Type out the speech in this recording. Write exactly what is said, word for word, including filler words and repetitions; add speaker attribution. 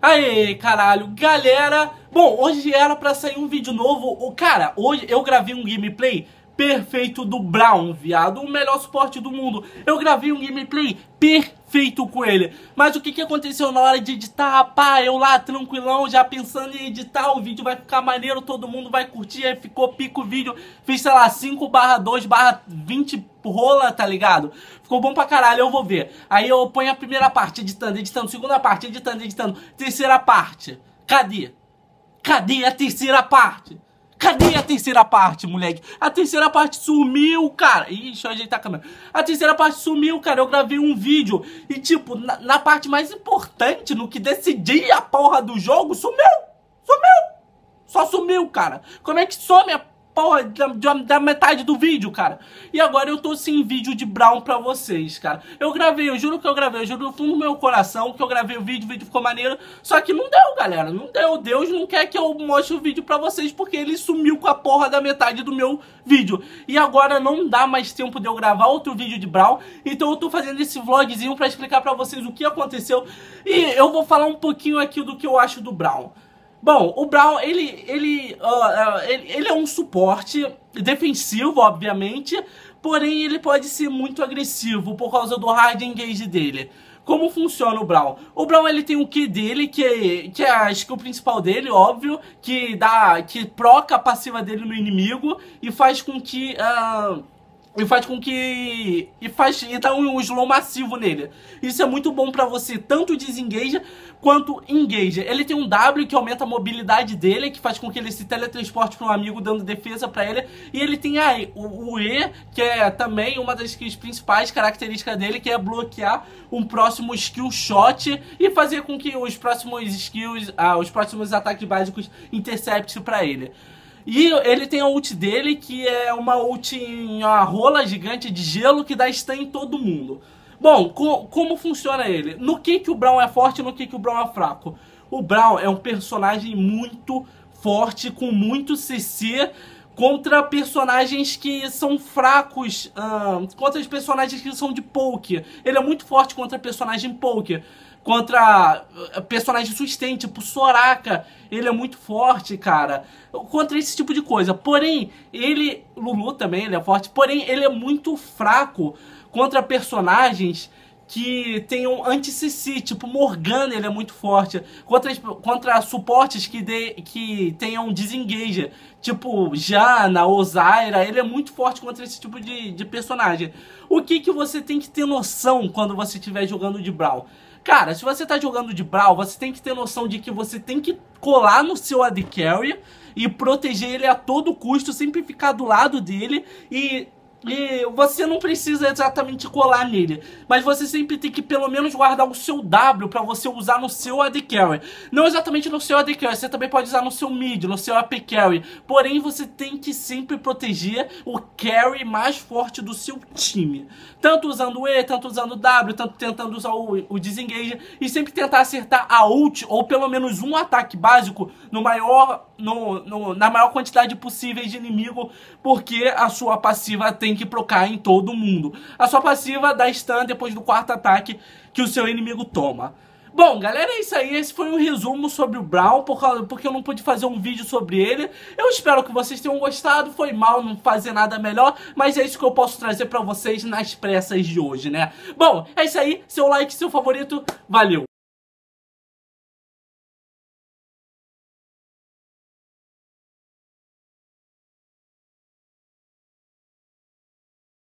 Speaker 1: Aê, caralho, galera. Bom, hoje era pra sair um vídeo novo. O cara, hoje eu gravei um gameplay perfeito do Braum, viado, o melhor suporte do mundo. Eu gravei um gameplay perfeito com ele. Mas o que que aconteceu na hora de editar? Pá, eu lá tranquilão, já pensando em editar, o vídeo vai ficar maneiro, todo mundo vai curtir. Aí ficou pico o vídeo, fiz sei lá cinco barra dois barra vinte rola, tá ligado? Ficou bom pra caralho, eu vou ver. Aí eu ponho a primeira parte editando, editando, segunda parte editando, editando, terceira parte. Cadê? Cadê a terceira parte? Cadê a terceira parte, moleque? A terceira parte sumiu, cara. Ih, deixa eu ajeitar a câmera. A terceira parte sumiu, cara. Eu gravei um vídeo e, tipo, na, na parte mais importante, no que decidia a porra do jogo, sumiu. Sumiu. Só sumiu, cara. Como é que some a porra da, da, da metade do vídeo, cara? E agora eu tô sem vídeo de Braum pra vocês, cara. Eu gravei, eu juro que eu gravei, eu juro no fundo do meu coração que eu gravei o vídeo, o vídeo ficou maneiro. Só que não deu, galera, não deu. Deus não quer que eu mostre o vídeo pra vocês porque ele sumiu com a porra da metade do meu vídeo. E agora não dá mais tempo de eu gravar outro vídeo de Braum. Então eu tô fazendo esse vlogzinho pra explicar pra vocês o que aconteceu. E eu vou falar um pouquinho aqui do que eu acho do Braum. Bom, o Braum, ele, ele, uh, uh, ele, ele é um suporte defensivo, obviamente, porém ele pode ser muito agressivo por causa do hard engage dele. Como funciona o Braum? O Braum, ele tem o Q dele, que é, que é a skill principal dele, óbvio, que dá, que proca a passiva dele no inimigo e faz com que... Uh, E faz com que... E faz e dá um slow massivo nele. Isso é muito bom pra você, tanto desengage quanto engage. Ele tem um W que aumenta a mobilidade dele, que faz com que ele se teletransporte para um amigo, dando defesa pra ele. E ele tem aí o, o E, que é também uma das skills principais características dele, que é bloquear um próximo skill shot e fazer com que os próximos skills, ah, os próximos ataques básicos interceptem pra ele. E ele tem a ult dele, que é uma ult em uma rola gigante de gelo que dá stun em todo mundo. Bom, co como funciona ele? No que que o Braum é forte e no que que o Braum é fraco? O Braum é um personagem muito forte, com muito C C, contra personagens que são fracos, uh, contra os personagens que são de poke. Ele é muito forte contra personagem poke. Contra personagem sustain, tipo Soraka, ele é muito forte, cara. Contra esse tipo de coisa. Porém, ele... Lulu também, ele é forte. Porém, ele é muito fraco contra personagens que tenham anti-C C, tipo Morgana, ele é muito forte. Contra, contra suportes que, de, que tenham desengage, tipo Jana ou Zyra, ele é muito forte contra esse tipo de, de personagem. O que que você tem que ter noção quando você estiver jogando de Braum? Cara, se você tá jogando de Braum, você tem que ter noção de que você tem que colar no seu A D Carry e proteger ele a todo custo, sempre ficar do lado dele e... E você não precisa exatamente colar nele, mas você sempre tem que pelo menos guardar o seu W pra você usar no seu A D Carry. Não exatamente no seu A D Carry, você também pode usar no seu mid, no seu A P Carry. Porém, você tem que sempre proteger o carry mais forte do seu time. Tanto usando o E, tanto usando o W, tanto tentando usar o, o disengage. E sempre tentar acertar a ult, ou pelo menos um ataque básico, no maior, no, no, na maior quantidade possível de inimigo, porque a sua passiva tem que procar em todo mundo. A sua passiva dá stun depois do quarto ataque que o seu inimigo toma. Bom, galera, é isso aí. Esse foi um resumo sobre o Braum, porque eu não pude fazer um vídeo sobre ele. Eu espero que vocês tenham gostado. Foi mal não fazer nada melhor, mas é isso que eu posso trazer pra vocês nas pressas de hoje, né? Bom, é isso aí. Seu like, seu favorito. Valeu!